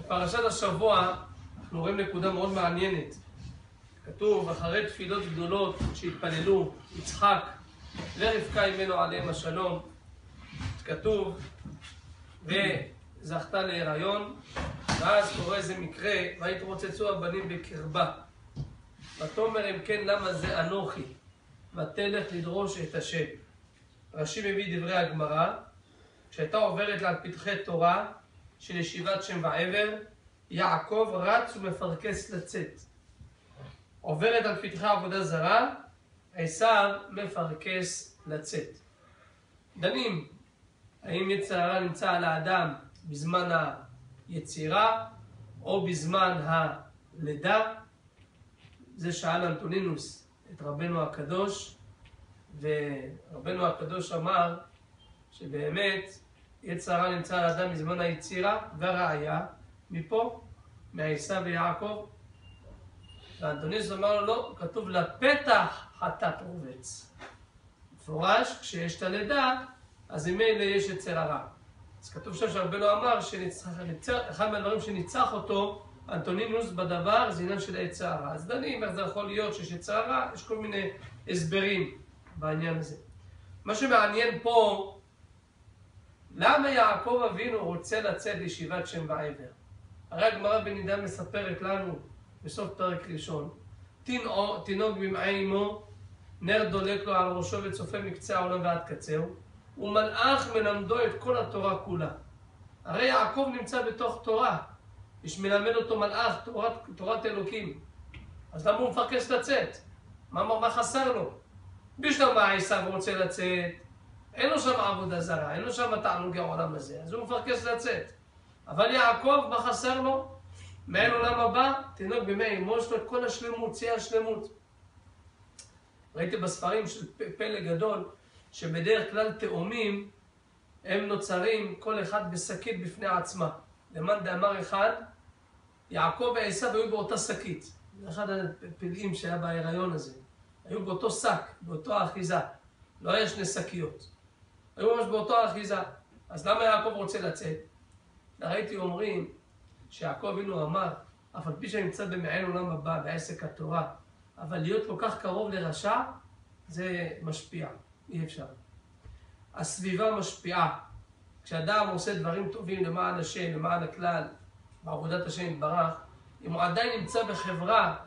בפרשת השבוע אנחנו רואים נקודה מאוד מעניינת. כתוב, אחרי תפילות גדולות שהתפללו יצחק ורבקה ממנו עליהם השלום, כתוב, וזכתה להיריון, ואז קורה איזה מקרה, והתרוצצו הבנים בקרבה. ותאמר אם כן למה זה אנוכי, ותלך לדרוש את השם. רש"י מביא דברי הגמרא, כשהייתה עוברת על פתחי תורה של ישיבת שם ועבר, יעקב רץ ומפרכס לצאת. עוברת על פתחי עבודה זרה, עשיו מפרכס לצאת. דנים, האם יצר הרע נמצא על האדם בזמן היצירה או בזמן הלידה? זה שאל אנטונינוס את רבנו הקדוש, ורבנו הקדוש אמר שבאמת יצר הרע נמצא על האדם בזמן היצירה, והראיה מפה, מעשיו ויעקב. ואנטונינוס אמר לו לא, כתוב לפתח חטאת רובץ. מפורש, כשיש את הלידה, אז ממילא יש יצר הרע. אז כתוב שם שרבנו אמר שאחד מהדברים שניצח אותו אנטונינוס בדבר זה עניין של יצר הרע. אז דנים איך זה יכול להיות שיש יצר הרע, יש כל מיני הסברים בעניין הזה. מה שמעניין פה, למה יעקב אבינו רוצה לצאת לישיבת שם ועבר? הרי הגמרא בנידה מספרת לנו בסוף פרק ראשון, תינוק במעי אמו, נר דולק לו על ראשו וצופה מקצה העולם ועד קצהו, ומלאך מלמדו את כל התורה כולה. הרי יעקב נמצא בתוך תורה, יש מלמד אותו מלאך, תורת אלוקים. אז למה הוא מפרכס לצאת? מה חסר לו? בשלב מה עשיו רוצה לצאת, אין לו שם עבודה זרה, אין לו שם תענוגי העולם הזה, אז הוא מפרכס לצאת. אבל יעקב, מה חסר לו? מעין עולם הבא, תינוק במי אמו, יש לו את כל השלמות, שיא השלמות. ראיתי בספרים של פלא גדול, שבדרך כלל תאומים הם נוצרים כל אחד בשקית בפני עצמה. למאן דאמר אחד, יעקב ועשיו היו באותה שקית. זה אחד הפלאים שהיה בהיריון הזה. היו באותו שק, באותו האחיזה. לא היה שני שקיות. היו ממש באותו האחיזה. אז למה יעקב רוצה לצאת? ראיתי אומרים שיעקב אבינו אמר, אף על פי שנמצא במעין עולם הבא, בעסק התורה, אבל להיות כל כך קרוב לרשע, זה משפיע. אי אפשר. הסביבה משפיעה. כשאדם עושה דברים טובים למען השם, למען הכלל, בעבודת השם יתברך, אם הוא עדיין נמצא בחברה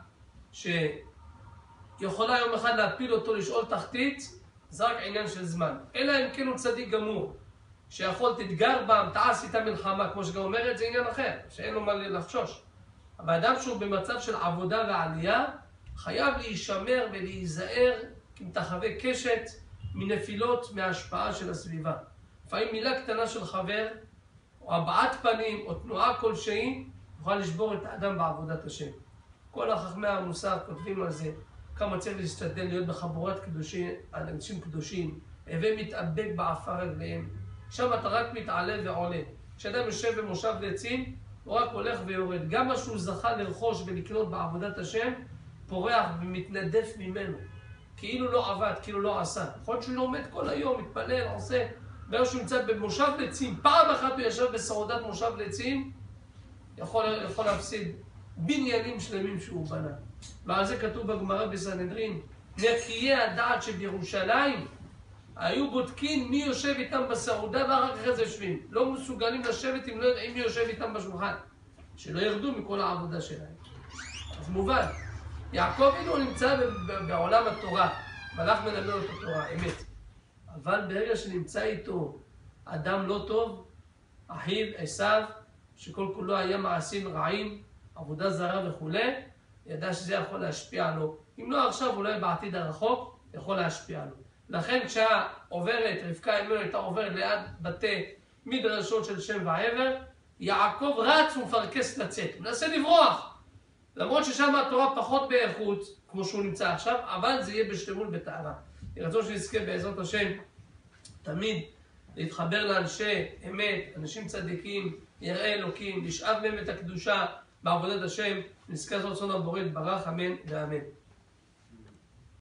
שיכולה יום אחד להפיל אותו לשאול תחתית, זה רק עניין של זמן. אלא אם כן הוא צדיק גמור, שיכול תתגר בם, תעש איתה מלחמה, כמו שגם אומרת, זה עניין אחר, שאין לו מה לחשוש. אבל אדם שהוא במצב של עבודה ועלייה, חייב להישמר ולהיזהר כמתחווה קשת מנפילות מההשפעה של הסביבה. לפעמים מילה קטנה של חבר, או הבעת פנים, או תנועה כלשהי, יוכל לשבור את האדם בעבודת השם. כל החכמי המוסר כותבים על זה, כמה צריך להשתדל להיות בחבורת קדושים, אנשים קדושים, הווה מתאבק בעפר רגליהם. שם אתה רק מתעלה ועולה. כשאדם יושב במושב לעצים, הוא רק הולך ויורד. גם מה שהוא זכה לרכוש ולקנות בעבודת השם, פורח ומתנדף ממנו. כאילו לא עבד, כאילו לא עשה. יכול להיות שהוא לומד כל היום, מתפלל, עושה. ואם שהוא נמצא במושב לעצים, פעם אחת הוא ישב בסעודת מושב לעצים, יכול להפסיד בניינים שלמים שהוא בנה. ועל זה כתוב בגמרא בסנהדרין, נקיי הדעת שבירושלים, היו בודקים מי יושב איתם בסעודה ואחר כך זה יושבים. לא מסוגלים לשבת אם לא יודעים מי יושב איתם בשולחן. שלא ירדו מכל העבודה שלהם. אז מובן, יעקב אבינו נמצא בעולם התורה, מלאך מלמד אותו תורה, אמת. אבל ברגע שנמצא איתו אדם לא טוב, אחיו, עשיו, שכל כולו היה מעשים רעים, עבודה זרה וכו', ידע שזה יכול להשפיע לו. אם לא עכשיו, אולי בעתיד הרחוק, יכול להשפיע לו. לכן כשהעוברת, רבקה אמנו הייתה עוברת ליד בתי מדרשות של שם ועבר, יעקב רץ ומפרכס לצאת, הוא מנסה לברוח. למרות ששם התורה פחות באיכות, כמו שהוא נמצא עכשיו, אבל זה יהיה בשלמות בטהרה. ירצון שנזכה בעזרת השם, תמיד להתחבר לאנשי אמת, אנשים צדיקים, יראי אלוקים, לשאב מהם את הקדושה בעבודת השם, נזכה רצון הבורא יתברך, אמן ואמן.